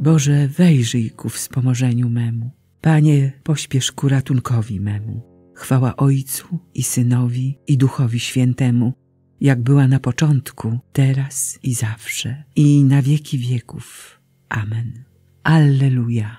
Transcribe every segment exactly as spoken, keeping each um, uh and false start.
Boże, wejrzyj ku wspomożeniu memu. Panie, pośpiesz ku ratunkowi memu. Chwała Ojcu i Synowi i Duchowi Świętemu, jak była na początku, teraz i zawsze, i na wieki wieków. Amen. Alleluja.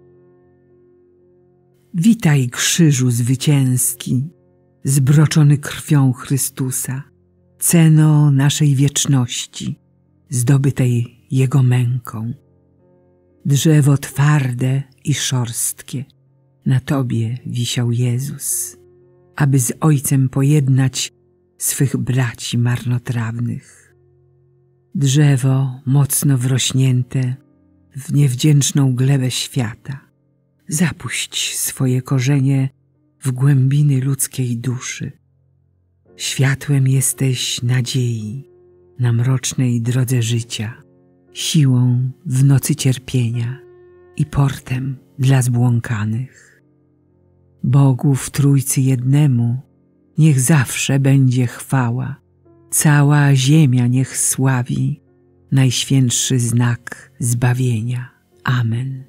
Witaj, krzyżu zwycięski, zbroczony krwią Chrystusa, ceno naszej wieczności, zdobytej Jego męką. Drzewo twarde i szorstkie, na Tobie wisiał Jezus, aby z Ojcem pojednać swych braci marnotrawnych. Drzewo mocno wrośnięte w niewdzięczną glebę świata, zapuść swoje korzenie w głębiny ludzkiej duszy. Światłem jesteś nadziei na mrocznej drodze życia, siłą w nocy cierpienia i portem dla zbłąkanych. Bogu w Trójcy jednemu niech zawsze będzie chwała, cała ziemia niech sławi najświętszy znak zbawienia. Amen.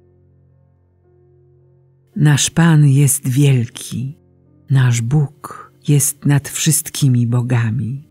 Nasz Pan jest wielki, nasz Bóg jest nad wszystkimi bogami.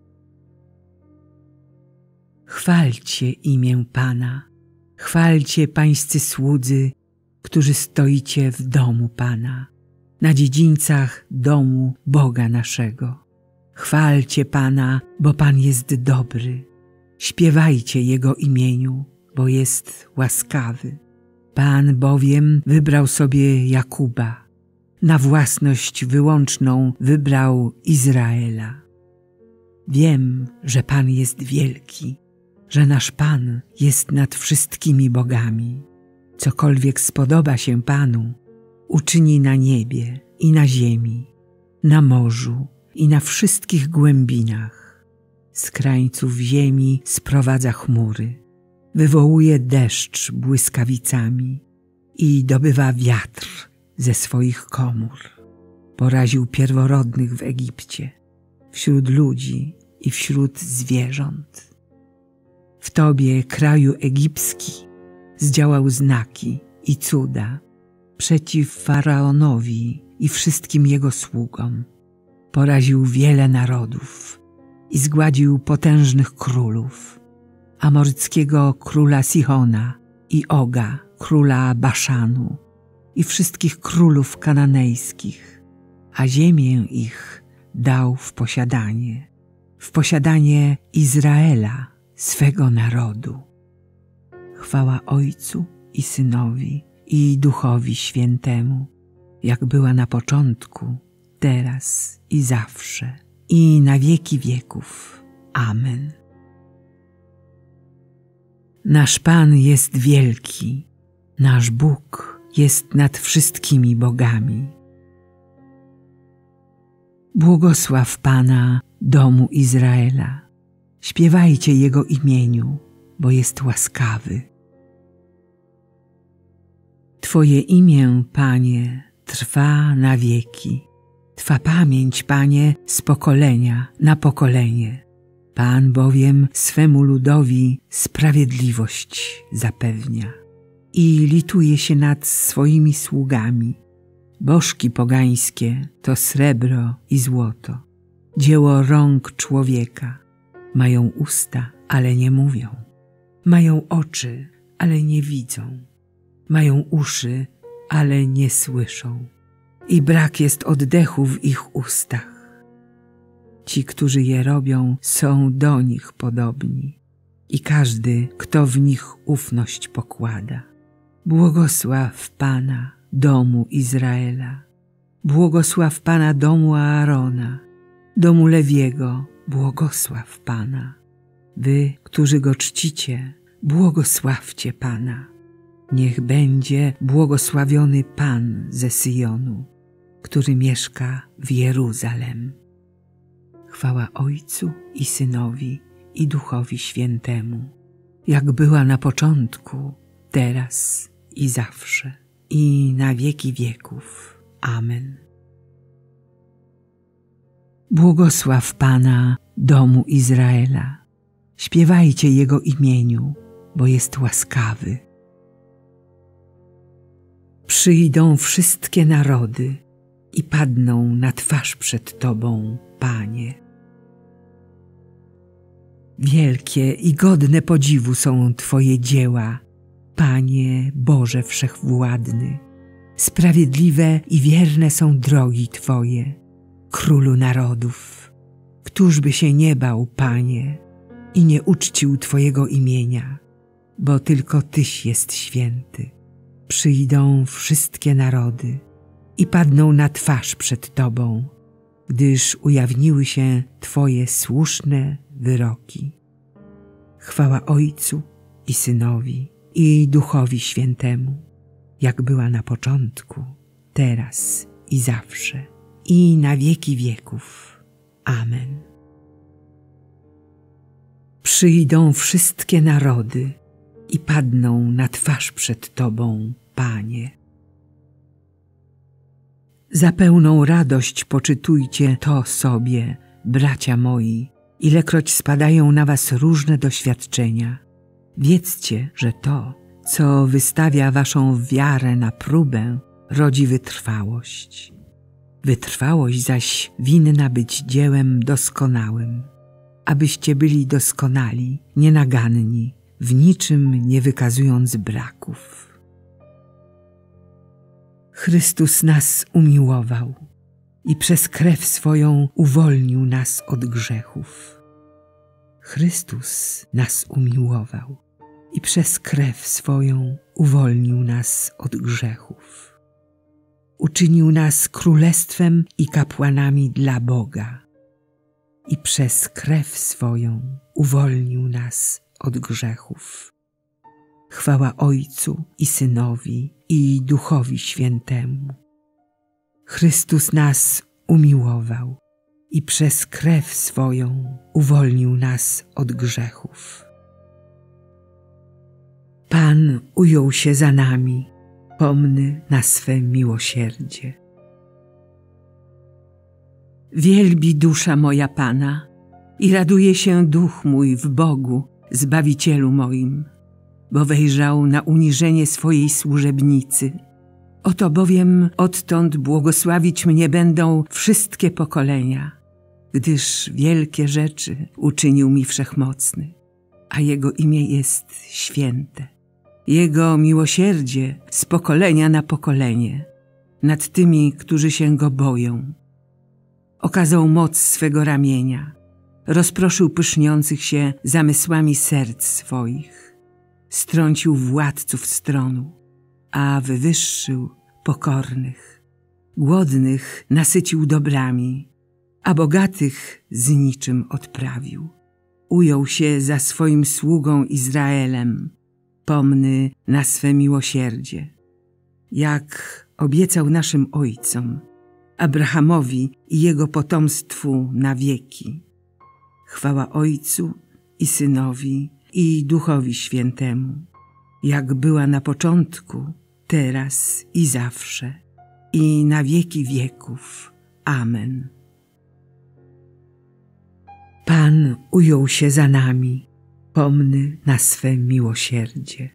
Chwalcie imię Pana, chwalcie pańscy słudzy, którzy stoicie w domu Pana, na dziedzińcach domu Boga naszego. Chwalcie Pana, bo Pan jest dobry. Śpiewajcie Jego imieniu, bo jest łaskawy. Pan bowiem wybrał sobie Jakuba, na własność wyłączną wybrał Izraela. Wiem, że Pan jest wielki, że nasz Pan jest nad wszystkimi bogami. Cokolwiek spodoba się Panu, uczyni na niebie i na ziemi, na morzu i na wszystkich głębinach. Z krańców ziemi sprowadza chmury, wywołuje deszcz błyskawicami i dobywa wiatr ze swoich komór. Poraził pierworodnych w Egipcie, wśród ludzi i wśród zwierząt. W Tobie, kraju egipski, zdziałał znaki i cuda przeciw Faraonowi i wszystkim jego sługom. Poraził wiele narodów i zgładził potężnych królów, amoryckiego króla Sihona i Oga, króla Baszanu i wszystkich królów kananejskich, a ziemię ich dał w posiadanie, w posiadanie Izraela, swego narodu. Chwała Ojcu i Synowi i Duchowi Świętemu, jak była na początku, teraz i zawsze, i na wieki wieków. Amen. Nasz Pan jest wielki, nasz Bóg jest nad wszystkimi bogami. Błogosław Pana, domu Izraela. Śpiewajcie Jego imieniu, bo jest łaskawy. Twoje imię, Panie, trwa na wieki. Twa pamięć, Panie, z pokolenia na pokolenie. Pan bowiem swemu ludowi sprawiedliwość zapewnia i lituje się nad swoimi sługami. Bożki pogańskie to srebro i złoto, dzieło rąk człowieka. Mają usta, ale nie mówią. Mają oczy, ale nie widzą. Mają uszy, ale nie słyszą. I brak jest oddechu w ich ustach. Ci, którzy je robią, są do nich podobni. I każdy, kto w nich ufność pokłada. Błogosław Pana, domu Izraela. Błogosław Pana, domu Aarona. Domu Lewiego, błogosław Pana. Wy, którzy Go czcicie, błogosławcie Pana. Niech będzie błogosławiony Pan ze Syjonu, który mieszka w Jeruzalem. Chwała Ojcu i Synowi i Duchowi Świętemu, jak była na początku, teraz i zawsze, i na wieki wieków. Amen. Błogosław Pana, domu Izraela. Śpiewajcie Jego imieniu, bo jest łaskawy. Przyjdą wszystkie narody i padną na twarz przed Tobą, Panie. Wielkie i godne podziwu są Twoje dzieła, Panie Boże Wszechwładny. Sprawiedliwe i wierne są drogi Twoje, Królu narodów. Któż by się nie bał, Panie, i nie uczcił Twojego imienia, bo tylko Tyś jest święty. Przyjdą wszystkie narody i padną na twarz przed Tobą, gdyż ujawniły się Twoje słuszne wyroki. Chwała Ojcu i Synowi i Duchowi Świętemu, jak była na początku, teraz i zawsze, i na wieki wieków. Amen. Przyjdą wszystkie narody i padną na twarz przed Tobą, Panie. Za pełną radość poczytujcie to sobie, bracia moi, ilekroć spadają na was różne doświadczenia. Wiedzcie, że to, co wystawia waszą wiarę na próbę, rodzi wytrwałość. Wytrwałość zaś winna być dziełem doskonałym, abyście byli doskonali, nienaganni, w niczym nie wykazując braków. Chrystus nas umiłował i przez krew swoją uwolnił nas od grzechów. Chrystus nas umiłował i przez krew swoją uwolnił nas od grzechów. Uczynił nas królestwem i kapłanami dla Boga i przez krew swoją uwolnił nas od grzechów. Chwała Ojcu i Synowi i Duchowi Świętemu. Chrystus nas umiłował i przez krew swoją uwolnił nas od grzechów. Pan ujął się za nami, pomny na swe miłosierdzie. Wielbi dusza moja Pana i raduje się duch mój w Bogu, Zbawicielu moim, bo wejrzał na uniżenie swojej służebnicy. Oto bowiem odtąd błogosławić mnie będą wszystkie pokolenia, gdyż wielkie rzeczy uczynił mi Wszechmocny, a Jego imię jest święte. Jego miłosierdzie z pokolenia na pokolenie nad tymi, którzy się Go boją. Okazał moc swego ramienia, rozproszył pyszniących się zamysłami serc swoich, strącił władców stronu, a wywyższył pokornych. Głodnych nasycił dobrami, a bogatych z niczym odprawił. Ujął się za swoim sługą Izraelem, pomny na swe miłosierdzie, jak obiecał naszym ojcom, Abrahamowi i jego potomstwu na wieki. Chwała Ojcu i Synowi i Duchowi Świętemu, jak była na początku, teraz i zawsze, i na wieki wieków. Amen. Pan ujął się za nami, pomny na swe miłosierdzie.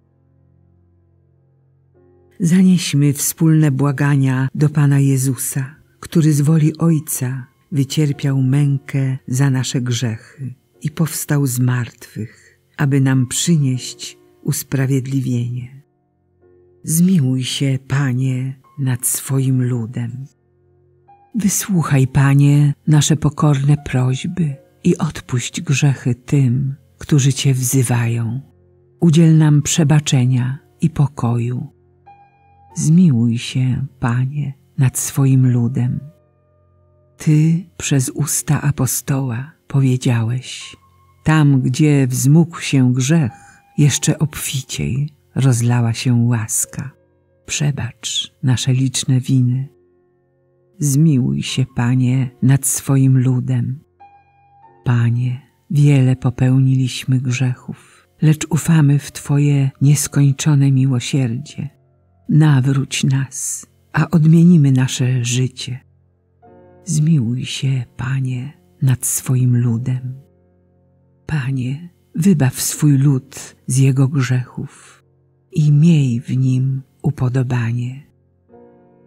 Zanieśmy wspólne błagania do Pana Jezusa, który z woli Ojca wycierpiał mękę za nasze grzechy i powstał z martwych, aby nam przynieść usprawiedliwienie. Zmiłuj się, Panie, nad swoim ludem. Wysłuchaj, Panie, nasze pokorne prośby i odpuść grzechy tym, którzy Cię wzywają. Udziel nam przebaczenia i pokoju. Zmiłuj się, Panie, nad swoim ludem. Ty przez usta apostoła powiedziałeś: tam, gdzie wzmógł się grzech, jeszcze obficiej rozlała się łaska. Przebacz nasze liczne winy. Zmiłuj się, Panie, nad swoim ludem. Panie, wiele popełniliśmy grzechów, lecz ufamy w Twoje nieskończone miłosierdzie. Nawróć nas, a odmienimy nasze życie. Zmiłuj się, Panie, nad swoim ludem. Panie, wybaw swój lud z jego grzechów i miej w nim upodobanie.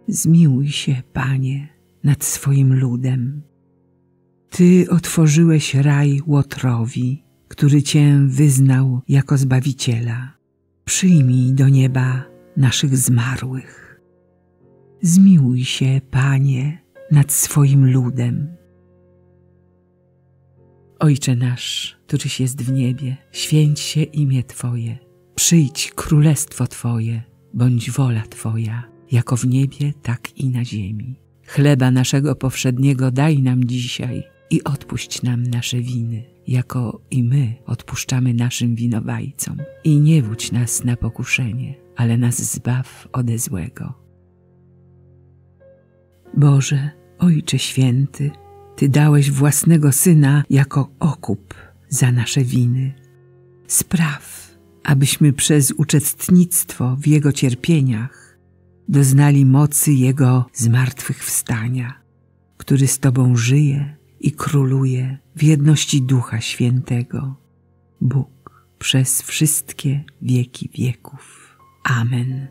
Zmiłuj się, Panie, nad swoim ludem. Ty otworzyłeś raj Łotrowi, który Cię wyznał jako Zbawiciela. Przyjmij do nieba naszych zmarłych. Zmiłuj się, Panie, nad swoim ludem. Ojcze nasz, któryś jest w niebie, święć się imię Twoje. Przyjdź królestwo Twoje, bądź wola Twoja, jako w niebie, tak i na ziemi. Chleba naszego powszedniego daj nam dzisiaj i odpuść nam nasze winy, jako i my odpuszczamy naszym winowajcom. I nie wódź nas na pokuszenie, ale nas zbaw ode złego. Boże, Ojcze Święty, Ty dałeś własnego Syna jako okup za nasze winy. Spraw, abyśmy przez uczestnictwo w Jego cierpieniach doznali mocy Jego zmartwychwstania, który z Tobą żyje i króluje w jedności Ducha Świętego, Bóg przez wszystkie wieki wieków. Amen.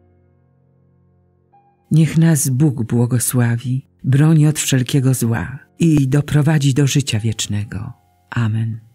Niech nas Bóg błogosławi, broni od wszelkiego zła i doprowadzi do życia wiecznego. Amen.